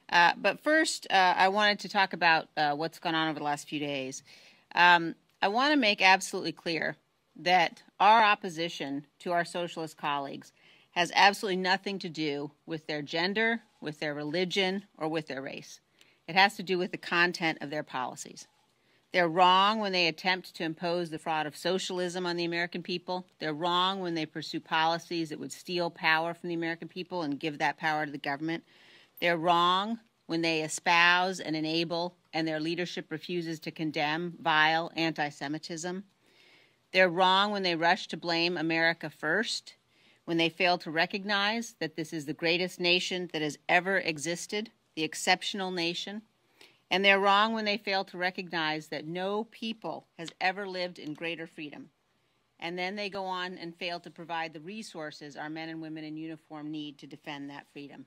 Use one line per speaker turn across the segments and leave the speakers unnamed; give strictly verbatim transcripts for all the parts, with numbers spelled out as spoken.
Uh, but first, uh, I wanted to talk about uh, what's gone on over the last few days. Um, I want to make absolutely clear that our opposition to our socialist colleagues has absolutely nothing to do with their gender, with their religion, or with their race. It has to do with the content of their policies. They're wrong when they attempt to impose the fraud of socialism on the American people. They're wrong when they pursue policies that would steal power from the American people and give that power to the government. They're wrong when they espouse and enable and their leadership refuses to condemn vile anti-Semitism. They're wrong when they rush to blame America first, when they fail to recognize that this is the greatest nation that has ever existed, the exceptional nation. And they're wrong when they fail to recognize that no people has ever lived in greater freedom. And then they go on and fail to provide the resources our men and women in uniform need to defend that freedom.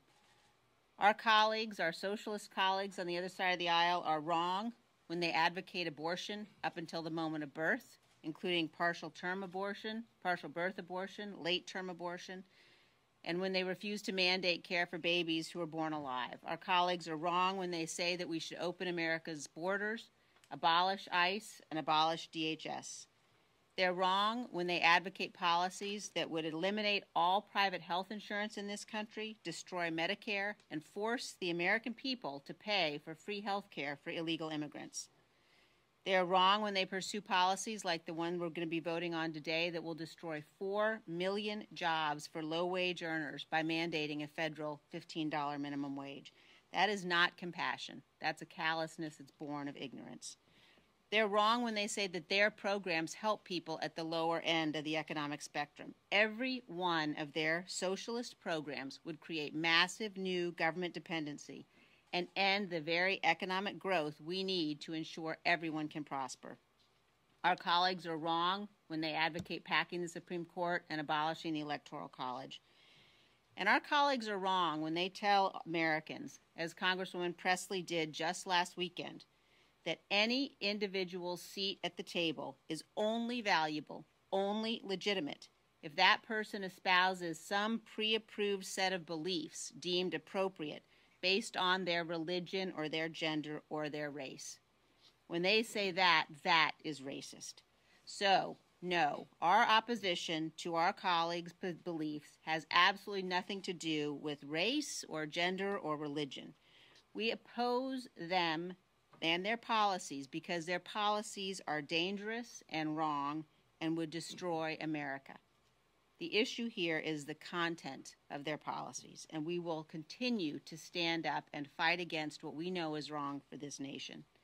Our colleagues, our socialist colleagues on the other side of the aisle, are wrong when they advocate abortion up until the moment of birth, including partial term abortion, partial birth abortion, late term abortion, and when they refuse to mandate care for babies who are born alive. Our colleagues are wrong when they say that we should open America's borders, abolish ICE, and abolish D H S. They're wrong when they advocate policies that would eliminate all private health insurance in this country, destroy Medicare, and force the American people to pay for free health care for illegal immigrants. They are wrong when they pursue policies like the one we're going to be voting on today that will destroy four million jobs for low-wage earners by mandating a federal fifteen dollar minimum wage. That is not compassion. That's a callousness that's born of ignorance. They're wrong when they say that their programs help people at the lower end of the economic spectrum. Every one of their socialist programs would create massive new government dependency and end the very economic growth we need to ensure everyone can prosper. Our colleagues are wrong when they advocate packing the Supreme Court and abolishing the Electoral College. And our colleagues are wrong when they tell Americans, as Congresswoman Presley did just last weekend, that any individual seat at the table is only valuable, only legitimate, if that person espouses some pre-approved set of beliefs deemed appropriate based on their religion or their gender or their race. When they say that, that is racist. So, no, our opposition to our colleagues' beliefs has absolutely nothing to do with race or gender or religion. We oppose them and their policies because their policies are dangerous and wrong and would destroy America. The issue here is the content of their policies, and we will continue to stand up and fight against what we know is wrong for this nation.